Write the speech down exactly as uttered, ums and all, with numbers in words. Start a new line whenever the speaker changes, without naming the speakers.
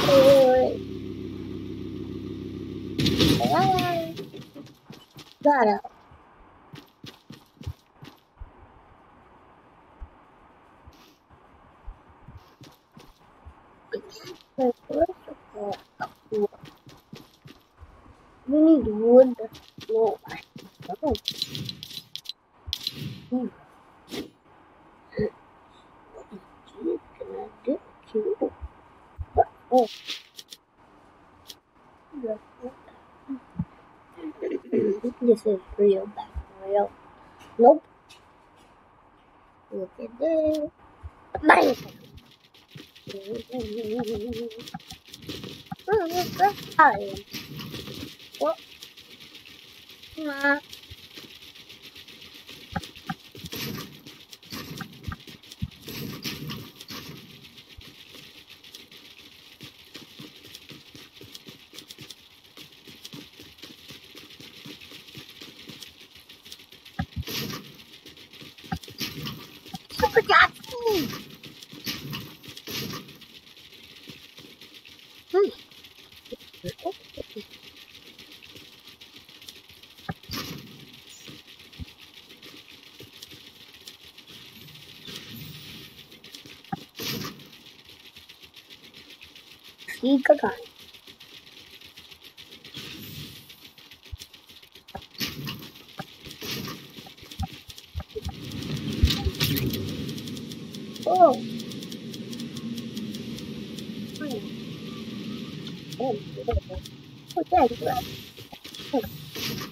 Oi. Ai. Got it. Wait, where's the floor? Oh, we need wood floor. Oh. Hmm. What can I do to you? Oh. This is real back real. Nope. Look at this. Bang! Hi. What? Nah. Super Jockey! Hmm. Giga guy. Oh. Oh, oh, yeah,